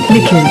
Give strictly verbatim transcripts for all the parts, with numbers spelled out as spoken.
Nikhil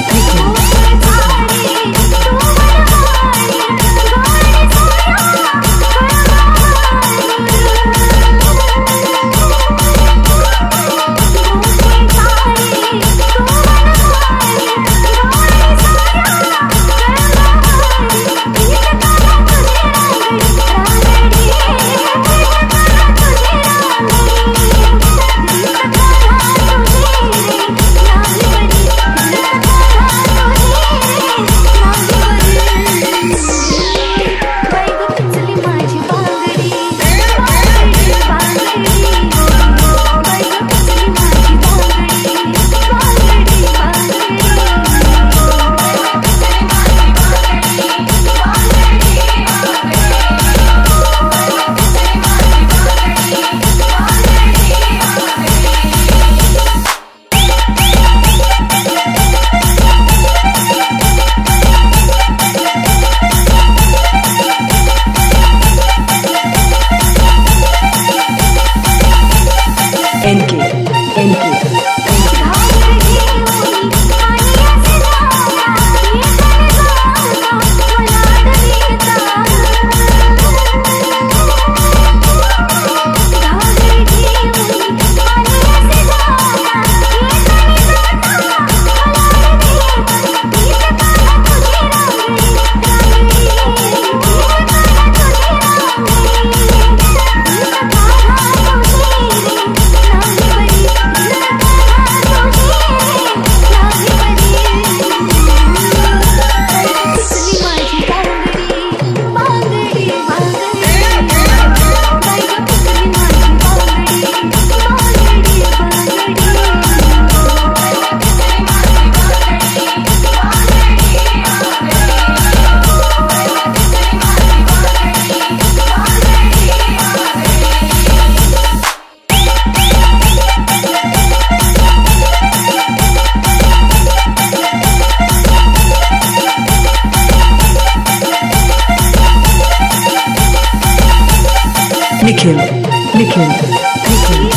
Nikhil Nikhil Nikhil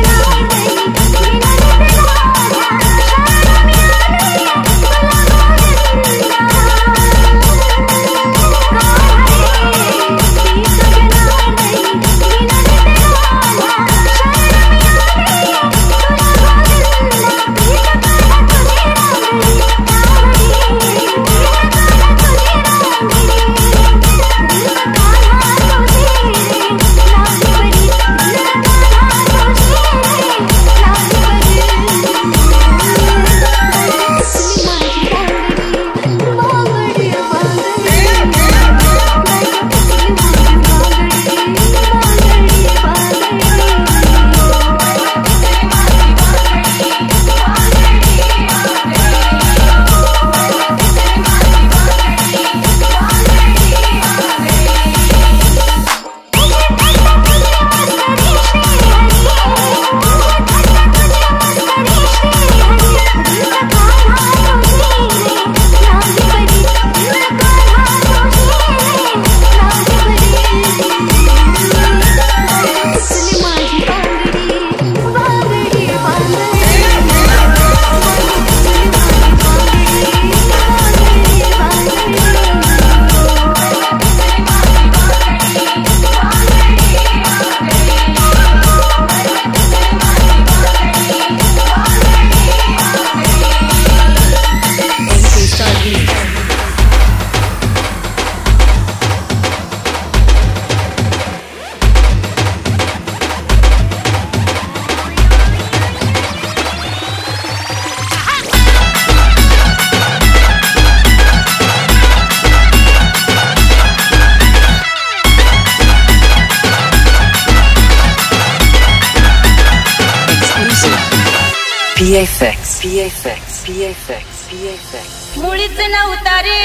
P F X P F X P F X P F X मुळीच नव्हता रे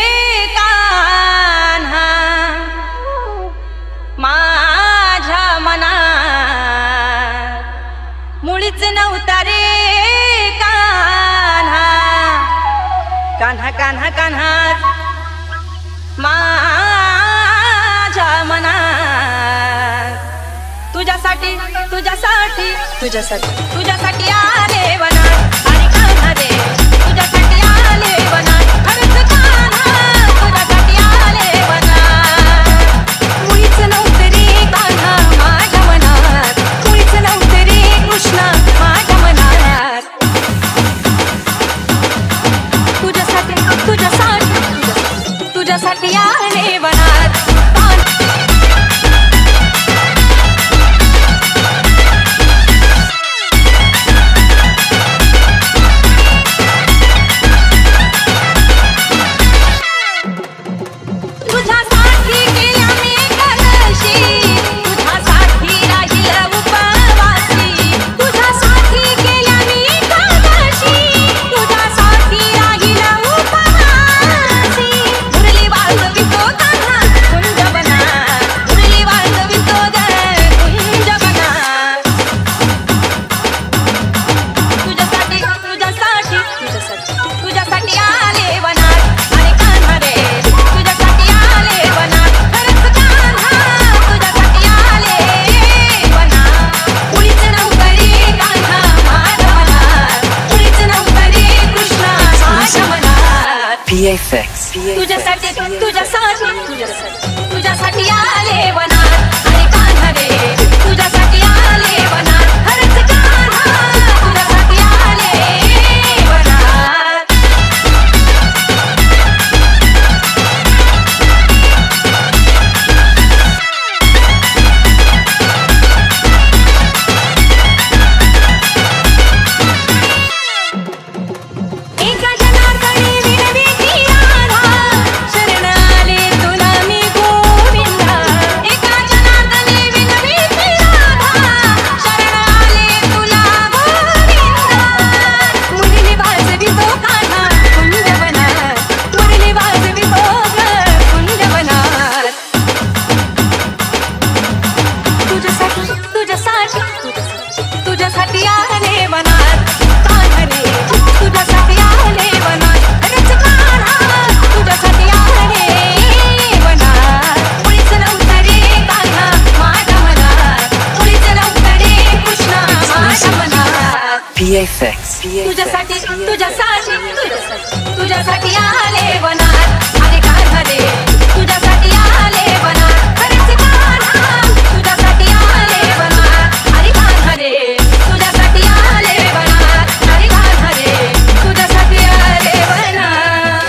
कान्हा माझ्या मनात, मुळीच नव्हता रे कान्हा कान्हा कान्हा कान्हा माझ्या मनात, तुझ्यासाठी तुझ्यासाठी तुझ्यासाठी तुझ्यासाठी आले वनात आणि कान्हा रे P F X तुझ्यासाठी तुझ्यासाठी तुझ्यासाठी तुझ्यासाठी आले वनात अरे कान्हा रे तुझ्यासाठी आले वनात खरंच कान्हा तुझ्यासाठी आले वनात एका जनार्दनी विनवी शरण आले तुला मी गोविंदा एका जनार्दनी विनवी शरण आले तुला गोविंदा मुरली वाजवी तो कान्हा कुंजवनात मुरली वाजवी तो कुंजवनात तुझ्यासाठी तुझ्यासाठी तुझ्यासाठी आले वनात कान्हा रे तुझ्यासाठी आले वनात खरंच कान्हा तुझ्यासाठी आले वनात कुणीच नव्हतं रे कान्हा माझ्या मनात कुणीच नव्हतं रे कृष्णा माझ्या मनात P F X तुझ्यासाठी तुझ्यासाठी तुझ्यासाठी तुझ्यासाठी आले वनात अरे कान्हा रे तुझ्यासाठी आले वनात खरंच कान्हा तुझ्यासाठी आले वनात अरे कान्हा रे तुझ्यासाठी आले वनात अरे कान्हा रे तुझ्यासाठी आले वनात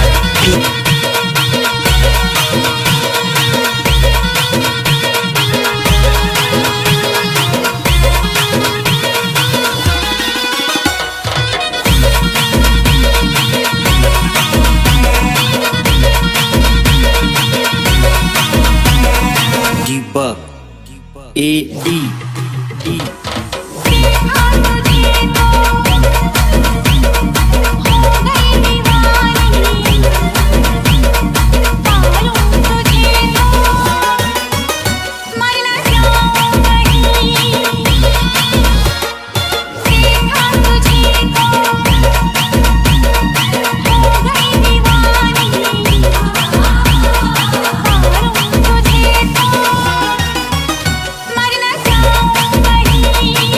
Debug A D E मरना चाहूंगी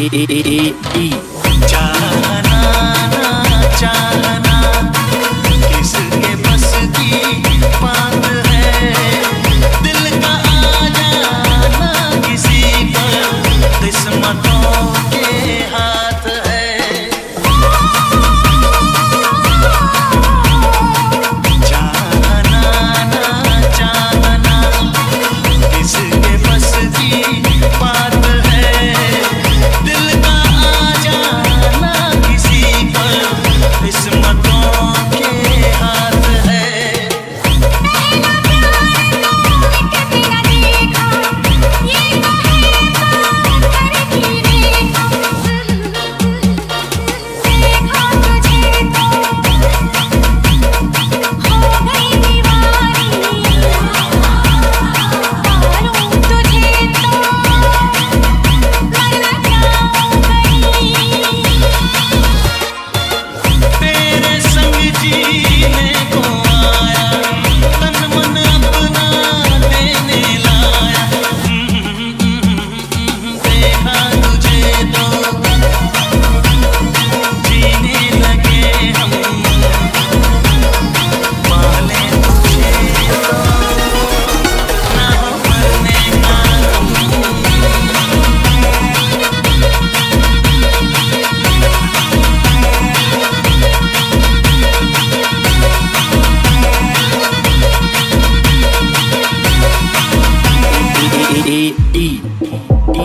E चाहना ना चाहना किसके बस की बात है, दिल का आ जाना किसी पर किस्मतों के हाथ है। चाहना ना चाहना किसके बस की बात है, दिल का आ जाना किसी पर किस्मतों के हाथ है। तेरे संग जीने को आया, तन मन अपना देने लाया। देखा तुझे तो जीने लगे हम, पाले तुझे तो ना हो मरने का E E E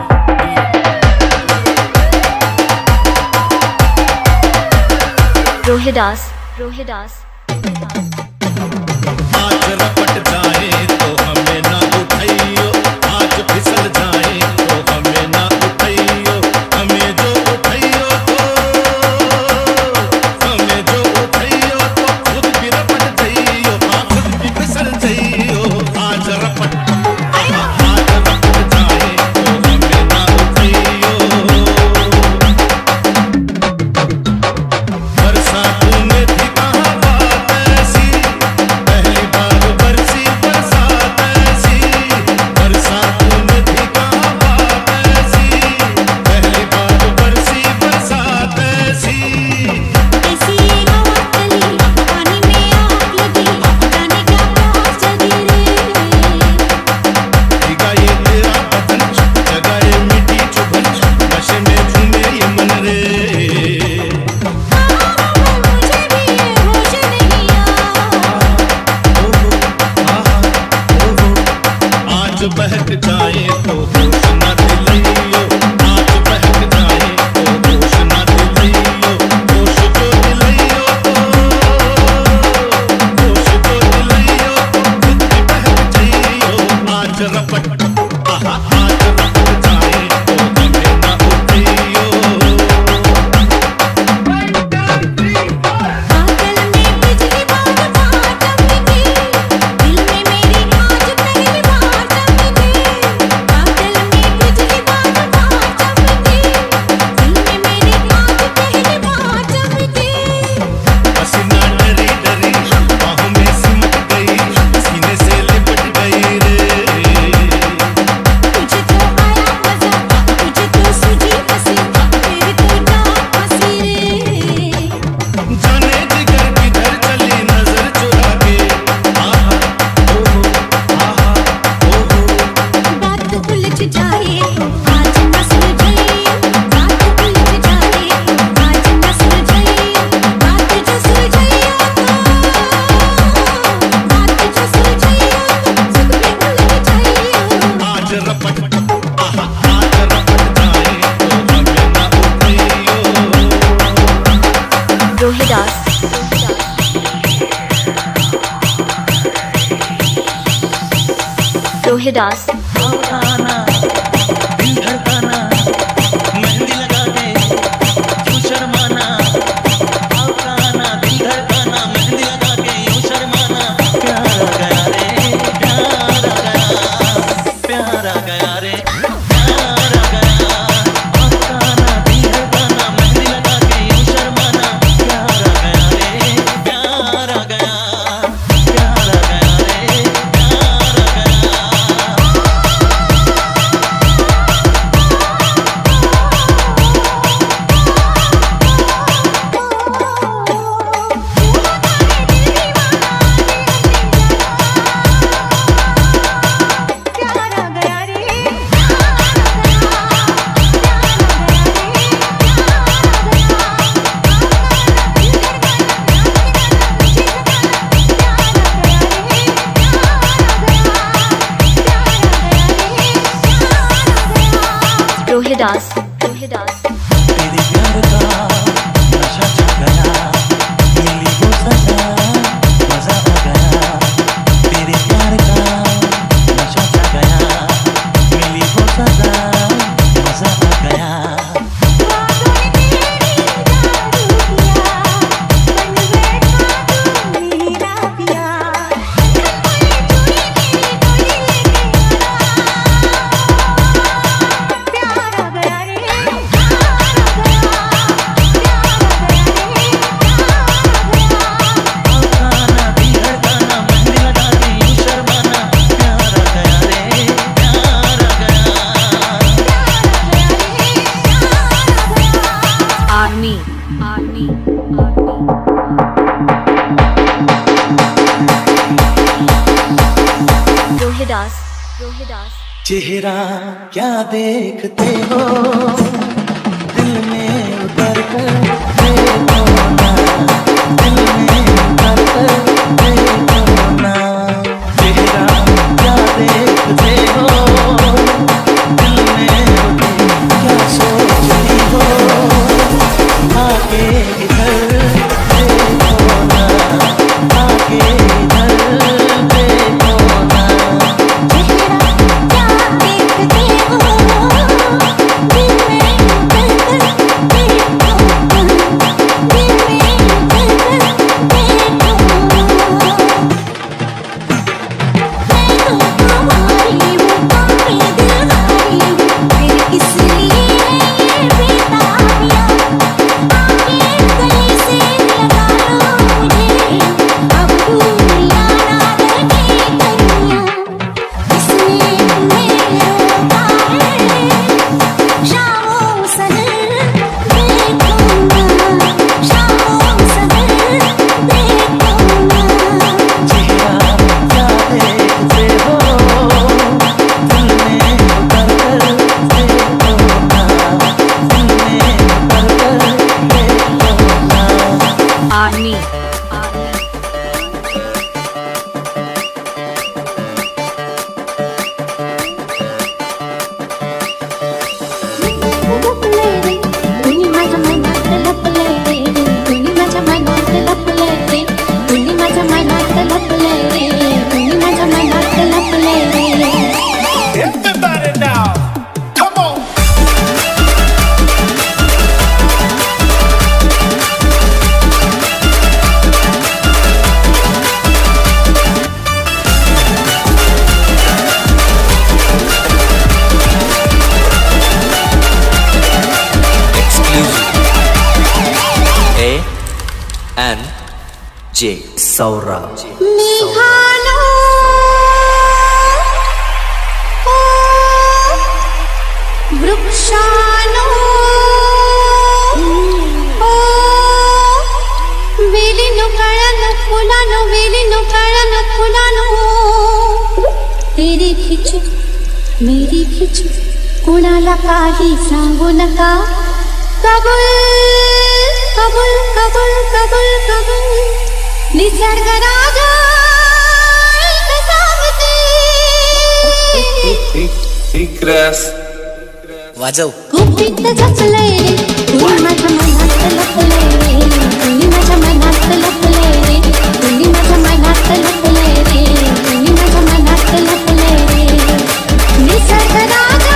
Rohidas Rohidas आज रपट जाए तो हमें ना उठाइयो, आज फिसल जाए तो हमें ना उठाइयो, हमें जो उठाइयो तो हमें जो उठाइयो तो खुद भी रपट जाइयो, हाँ खुद भी फिसल जाइयो। आज रपट आज रपट जाए तो हमें ना उठाइयो। बरसात में थी कहाँ बात ऐसी, पहली बार बरसी बरसात ऐसी। बरसात में थी कहाँ बात ऐसी, पहली बार बरसी बरसात ऐसी। ऐसी हवा चली पानी में आग लगी, जाने क्या प्यास जगी रे। भीगा ये तेरा बदन, जगाए मिट्टी चुभन, नशे में झूमे ये मन रे। मुझे भी ये होश नहीं आया। ओहो आहा ओहो, आज बहक जाए तो होश ना दिलाइयो, आज बहक जाए तो होश ना दिलाइयो। होश जो दिलाइयो तो होश जो दिलाइयो तो खुद भी बहक जाइयो। आज रपट आहा आज रपट जाए तो हमें ना उठाइयो। बादल में बिजली बात बात चमकी, दिल में मेरी आज पहली बार चमकी। बादल में बिजली बात बात चमकी, दिल में मेरी आज पहली बार चमकी। पसीना डरी डरी बाहों में सिमट गई, सीने से लिपट गई रे। तुझे तो आया मजा, तुझे तो सूझी हंसी, तेरे तो जान हंसी रे। जाने जिगर किधर चली नजर चुरा के, आहा ओहो आहा ओहो। बात उलझ जाए तो आज न सुलझाइए, बात उलझ जाए तो आज न सुलझाइए। बात जो सुलझाइए तो बात जो सुलझाइए तो सुख में उलझ जाइए। आज रपट आहा आज रपट जाए तो हमें ना उठाइयो। रोहिदास रोहिदास आना दिल धड़काना, मेहंदी लगा के यूं शर्माना। आना दिल धड़काना, मेहंदी लगा के यूं शर्माना। प्यार आ गया रे प्यार आ गया, प्यार आ गया रे प्यार आ गया। आना दिल धड़काना, मेहंदी लगा के यूं शर्माना। प्यार आ गया रे प्यार आ गया, प्यार आ गया रे प्यार आ गया। चेहरा क्या देखते हो, दिल में उतर कर देखो ना, दिल में उतर कर देखो ना। चेहरा क्या देखते हो, दिल में उतर क्या सोचती हो, आगे इधर देखो ना, आगे इधर देखो ना। J Saura निहानो ओ वृक्षानो ओ वेलिनो कळनो फुलानो वेलिनो कळनो फुलानो तेरी खिचू मेरी खिचू कोणाला काही सांगू नका कबूल कबूल कबूल कबूल कबूल निसर्ग राजा सांगते Ikras वाजव गुपित जपले रे तुम्ही माझ्या मनात लपले रे तुम्ही माझ्या मनात लपले रे तुम्ही माझ्या मनात लपले रे तुम्ही माझ्या मनात लपले रे निसर्ग राजा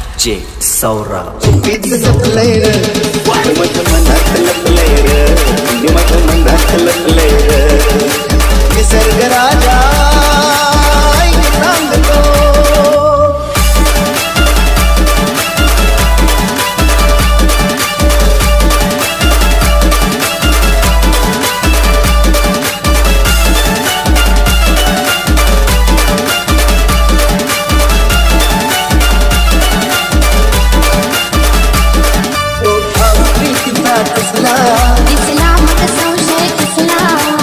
Saura It's a player, what a man, that's a player. माझ्या मनात लपले निसर्ग राजा ऐक सांगतो दिसला मग संशय दिसला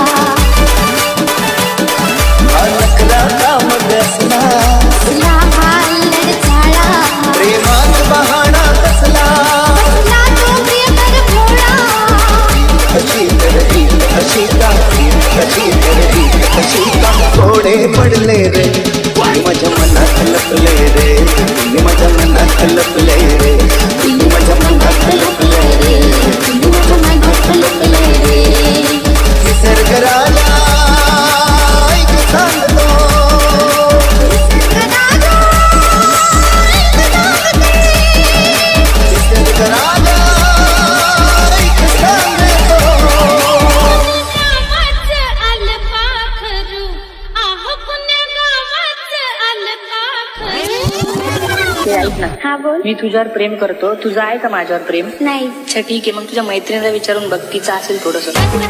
नकरा काम बसला दिसला हालड झाला प्रेमात बहाणा कसला बसला तो प्रियकर भोळा अशी तरही अशी काठी अशी तरही अशी का थोडे पडले रे माझ्या मनात लपले रे माझ्या मनात लपले रे माझ्या मनात लपले रे माझ्या मनात लपले रे निसर्ग राजा ऐक सांगतो निसर्ग राजा ऐक सांगते निसर्ग राजा ऐक सांगतो ऐक ना हा बोल मी तुझ्यावर प्रेम करतो तुझं आहे का माझ्यावर प्रेम नाही अच्छा ठीक आहे मग तुझ्या मैत्रिणीला विचारून बघ तिचं असेल थोडस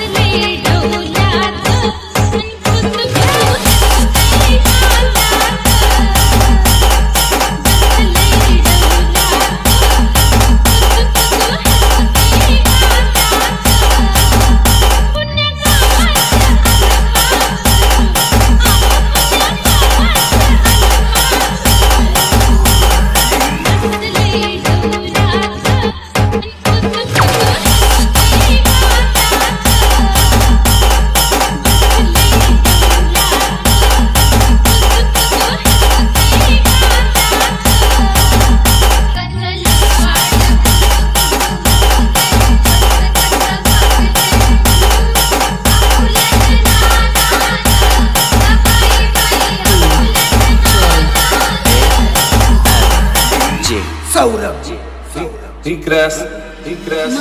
सौरभ विक्रस विक्रस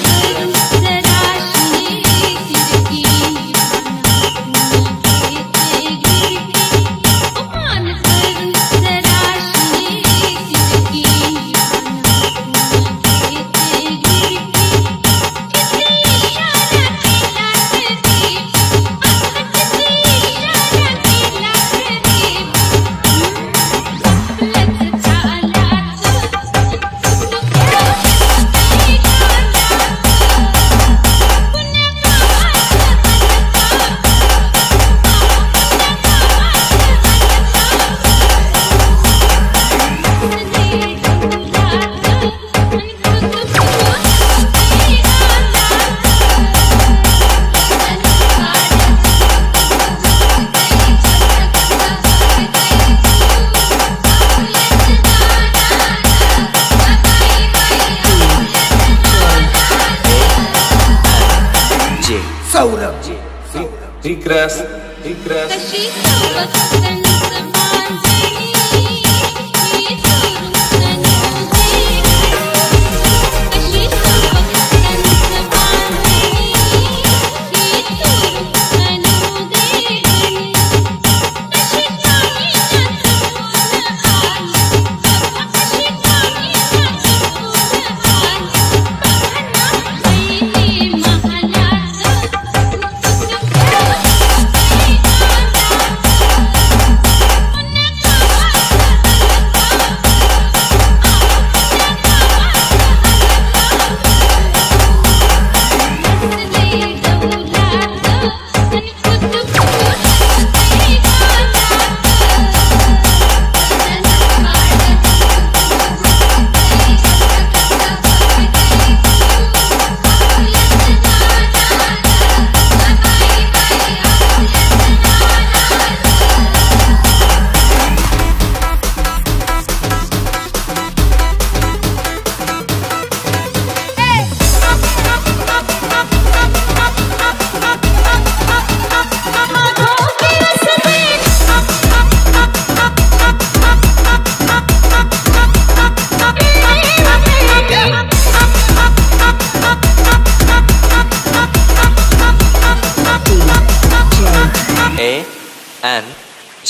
सौरभ विक्रस विक्रस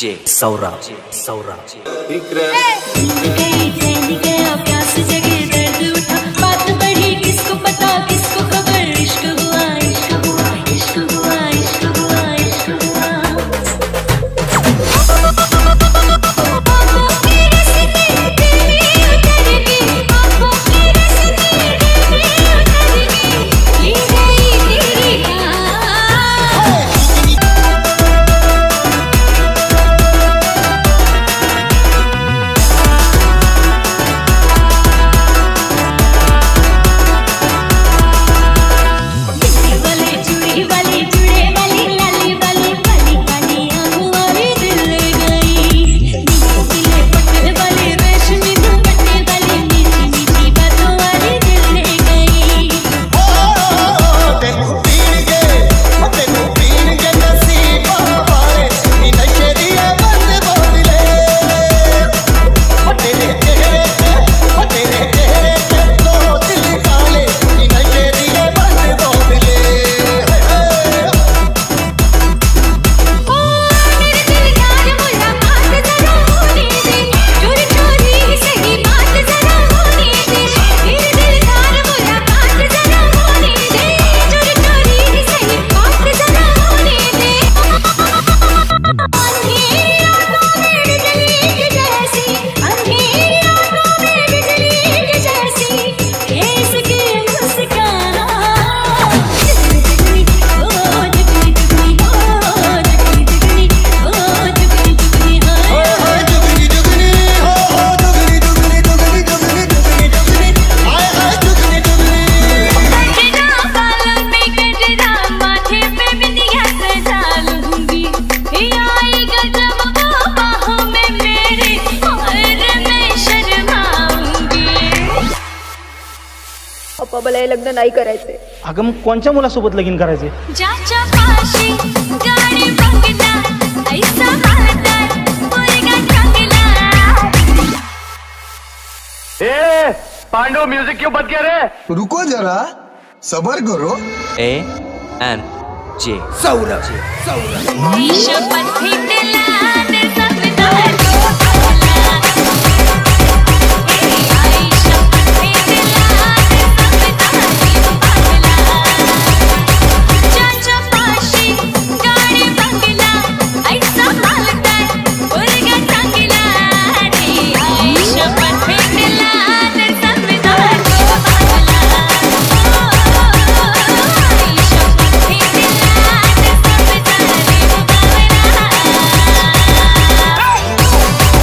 जे सौरभ सौरभ ही क्रैश गई चैन गया प्यास जगे दर्द उठा बात बढ़ी किसको पता किसको खबर इश्क हुआ इश्क हुआ इश्क हुआ इश्क हुआ इश्क हुआ आँखों की रस्सी दिल में उतर गई आँखों की रस्सी दिल में उतर गई ले गई तेरी याद वाले जुड़ी वाली जुड़े वाली लाली वाली वाली वाली आँखों वाली दिल ले गई दिले पट्टे वाली रेशमी दुपट्टे वाली मीठी मीठी बातों वाली दिल ले गई तेनू पीण गए तेनू पीण गए नसीब पाए नी नशेरिया बंद बोले तेरे चेहरे पे तेरे चेहरे पे तो दिल काले नी नशेरिया बंद बोले ओ मेरे दिलदार मुलाकात जरा होने दे चोरी चोरी सही बात जरा होने दे मेरे दिलदार मुलाकात जरा होने दे चोरी चोरी सही बात जरा होने दे अंधेरी आँखों में बिजली की जैसी अंधेरी आँखों में बिजली की जैसी कैसे के मुस्काना जुगनी ओ जुगनी जुगनी ओ जुगनी जुगनी ओ जुगनी जुगनी हाय जुगनी जुगनी हो हो जुगनी जुगनी जुगनी जुगनी जुगनी जुगनी हाय हाय जुगनी जुगनी गजरा बालों पे गजरा माथे पे बिंदिया सजा लूंगी ये आई गजब वो बाहों में मेरे और मैं शर्माऊंगी पप्पा मला हे लग्न नाही करायचे. अगं मग कोणत्या मुलासोबत लगीन करायचे? ज्याच्या पाशी गाडी बंगला ऐसा मारदार मुलगा चांगला ए पांडु म्यूजिक क्यों बंद किया रे? रुको जरा सबर करो ए एन जे सौरभ शपथ दिला दे सब तारो भला आई शपथ दिला दे सब तारो भला चाचा पाशी गाडी बंगला ऐसा मालदार मुलगा चांगला रे आई शपथ दिला दे सब तारो भला आई शपथ दिला दे सब तारो भला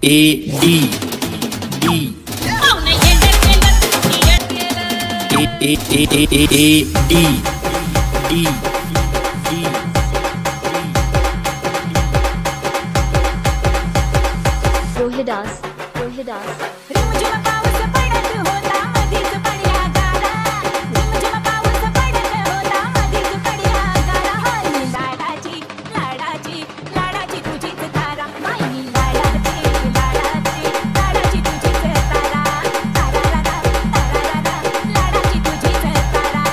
A D D A A A A A A D D D Rohidas Rohidas रिमझिम पाऊस पडत होता मधीच पडला गारा रिमझिम पाऊस पडत होता मधीच पडला गारा हाय लाडाची लाडाची लाडाची तुझीच तारा माई लाडाची लाडाची लाडाची तुझीच तारा तारा तारा तारा लाडाची तुझीच तारा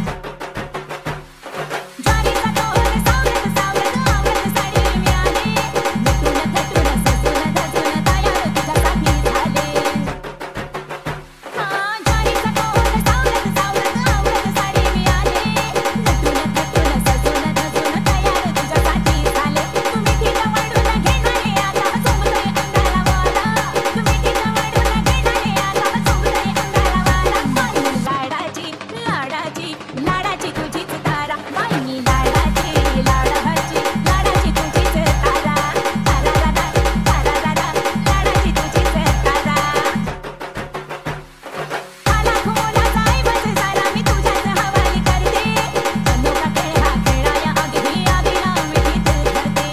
ज्वारीचा तोर सावरत सावरत आवरत साडी मिळाली नटून नटून सजून धजून तयार तुझ्यासाठी झाले हा ज्वारीचा तोर सावरत सावरत आवरत साडी मिळाली नटून नटून सजून धजून तयार तुझ्यासाठी झाले तुम्ही तिला वाढून घेणारे आता झोंबतोय अंगाला वारा तुम्ही तिला वाढून घेणारे आता झोंबतोय अंगाला वारा माई लाडाची लाडाची लाडाची तुझीच तारा माई लाडाची लाडाची लाडाची तुझीच तारा तारा तारा तारा लाडाची तुझीच तारा आला घोलाचा ऐवज सारा मी तुझ्याच हवाली करते अनोखा खेळ हा खेळाया अगदी आगीला मिठीत धरते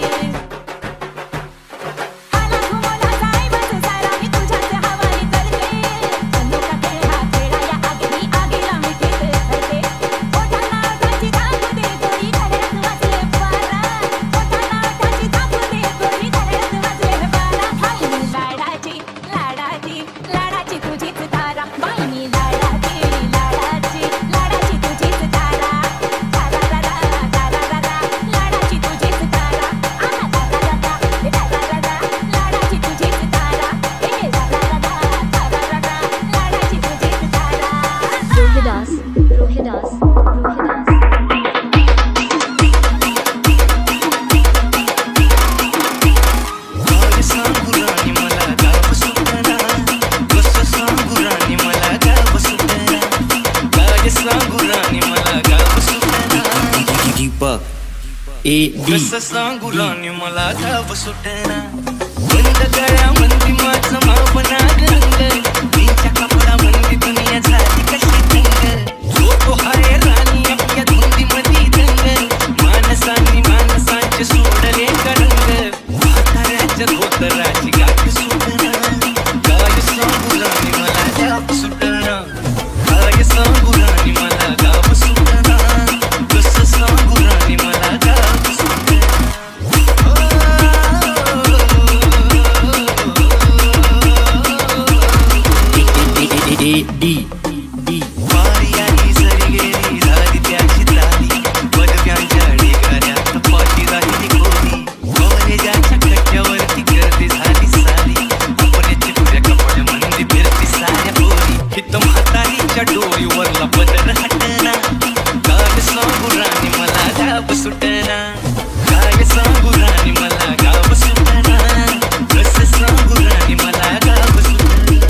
आला घोलाचा ऐवज सारा मी तुझ्याच हवाली करते अनोखा खेळ हा खेळाया अगदी आगीला मिठीत धरते ओठांना ओठांची धाप दे गोरी घरात वाजले पारा ओठांना ओठांची धाप दे गोरी घरात वाजले पारा माई लाडाची लाडाची लाडाची तुझीच तारा माई लाडाची लाडाची लाडाची तुझीच तारा तारा तारा तारा तारा लाडाची तुझीच तारा आला तारा तारा तारा तारा लाडाची तुझीच तारा ए तारा तारा तारा तारा लाडाची तुझीच तारा रोहिदास रोहिदास रोहिदास काय सांगू राणी मला गाव सुटना कसं सांगू राणी मला गाव सुटना काय सांगू राणी मला गाव सुटना दीपक ए डी कसं सांगू राणी मला गाव सुटना बंद गळ्या मंदी माझं मापना गंग तिच्या कपडा मंदी दुनिया झाली कशी तंग झोपो हाय राणी आपल्या धुंदी मधी दंग माणसांनी माणसांचे सोडले करंग म्हाताऱ्याच्या धोतराची गाठ सुटना काय सांगू राणी मला गाव सुटना काय सांगू राणी मला गाव सुटना कसं सांगू राणी मला गाव सुटना ए डी डी वारी आली सरी गेली झाली त्याची ताली बदव्यांच्या ढिगाऱ्यात पाठी राहिली कोणी कॉलेजाच्या कट्ट्यावरती गर्दी झाली सारी अपण्याची तुझ्या कपड्यामध्ये फिरती साऱ्या पोरी हित म्हातारीच्या डोळीवरला बदल हटना काय सांगू राणी मला गाव सुटना काय सांगू राणी मला गाव सुटना कसं सांगू राणी मला गाव सुटना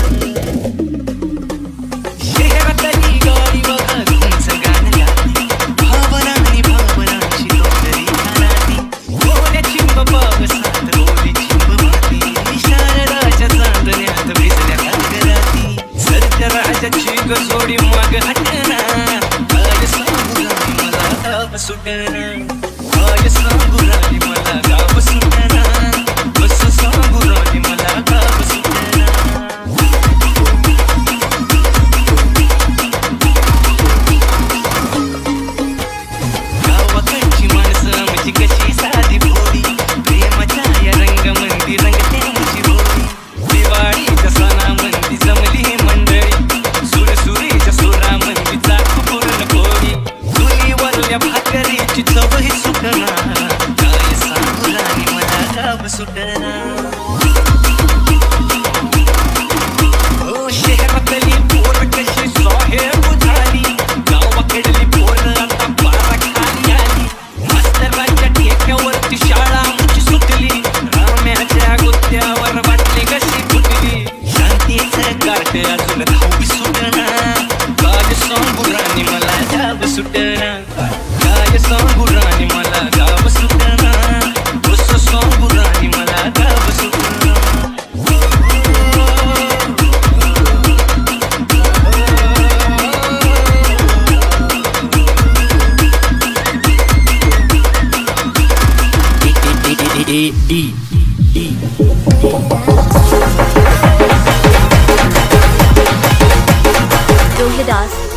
शहरातली गाडी बघा तुमचं गाणं गाती भावना आणि भावनांची डोंगरी खानाती गोल्या चिंब पावसात रोली चिंब माती शारदाच्या चांदण्यात भिजल्या कागराती सरत्या राजाची गजोडी माग हटना काय सांगू राणी मला गाव सुटना काय सांगू राणी मला गाव सुटना कसं सांगू राणी मला गाव सुटना गावाकडची माणसं म्हणजे कशी साधी भोळी प्रेमाच्या या रंगमंदी रंगते आमची भोळी दिवाळीच्या सणामंदी जमली मंडळी सुरसुरीच्या सुरामंदी चाकू पूर्ण पोळी चुलीवरल्या भाकरीची चवही सुटना काय सांगू राणी मला गाव सुटना हो शहरातली पोर कशी साहेब झाली गावाकडली पोर आता बारा खाली आली मास्तरांच्या ठेक्यावरती शाळा आमची सुटली राम्याच्या गुत्त्यावर वाटली कशी फुटली शांतीचं गाठ अजून धावी सुटना काय सांगू राणी मला गाव सुटना काय सांगू राणी मला गाव सुटना कसं सांगू राणी मला गाव सुटना डी डी रोहिदास